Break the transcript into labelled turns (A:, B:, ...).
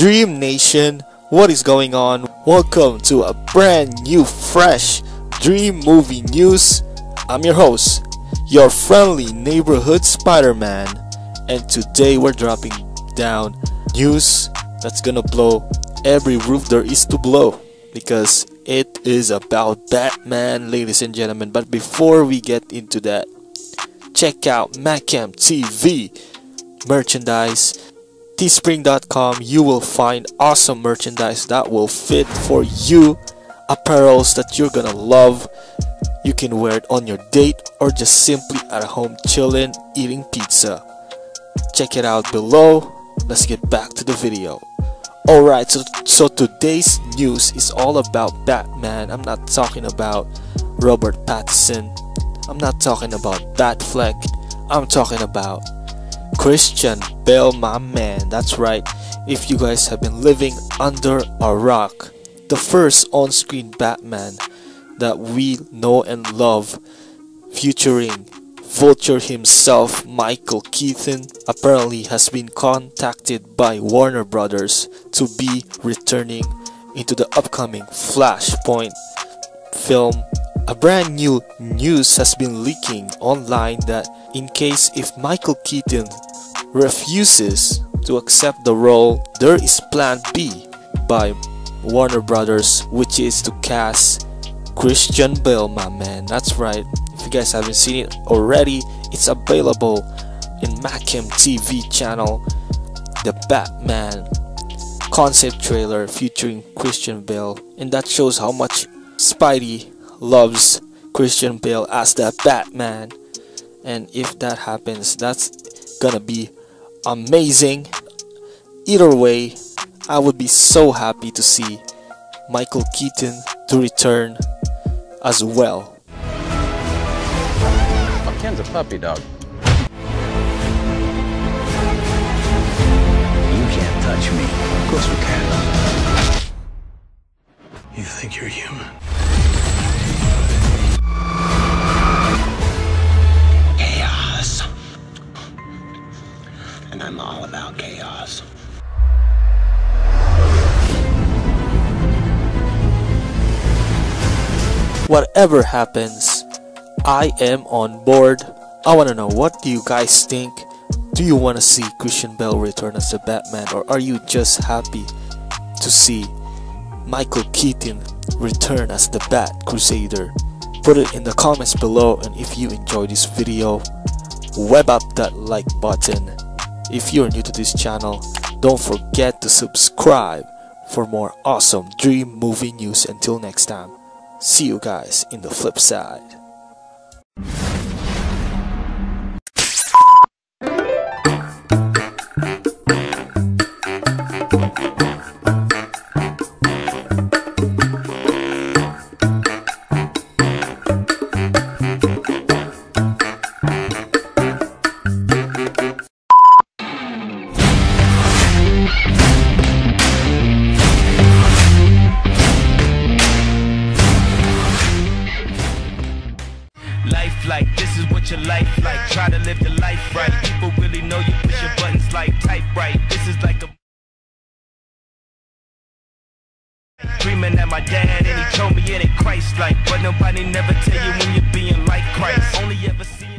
A: Dream Nation, what is going on? Welcome to a brand new, fresh Dream Movie News. I'm your host, your friendly neighborhood Spider-Man, and today we're dropping down news that's gonna blow every roof there is to blow, because it is about Batman, ladies and gentlemen. But before we get into that, check out Macam TV merchandise, teespring.com. You will find awesome merchandise that will fit for you, apparels that you're gonna love. You can wear it on your date or just simply at home chilling, eating pizza. Check it out below. Let's get back to the video. Alright, so today's news is all about Batman. I'm not talking about Robert Pattinson. I'm not talking about Batfleck. I'm talking about Christian Bale, my man. That's right. If you guys have been living under a rock, the first on-screen Batman that we know and love, featuring Vulture himself, Michael Keaton, apparently has been contacted by Warner Brothers to be returning into the upcoming Flashpoint film. A brand new news has been leaking online that in case if Michael Keaton refuses to accept the role, there is plan B by Warner Brothers, which is to cast Christian Bale, my man. That's right. If you guys haven't seen it already, it's available in Macam TV channel. The Batman concept trailer featuring Christian Bale, and that shows how much Spidey loves Christian Bale as the Batman. And if that happens, that's gonna be amazing. Either way, I would be so happy to see Michael Keaton to return as well.
B: Ken's a puppy dog. You can't touch me. Of course we can. You think you're human? Chaos. And I'm all about chaos.
A: Whatever happens, I am on board. I want to know, what do you guys think? Do you want to see Christian Bale return as the Batman, or are you just happy to see Michael Keaton return as the Bat Crusader? Put it in the comments below, and if you enjoyed this video, web up that like button. If you're new to this channel, don't forget to subscribe for more awesome Dream Movie news. Until next time, see you guys in the flip side.
C: Life like this is what your life like. Try to live your life right. People really know you push your buttons like type right. This is like a dreaming at my dad, and he told me it ain't Christ like. But nobody never tell you when you're being like Christ. Only ever see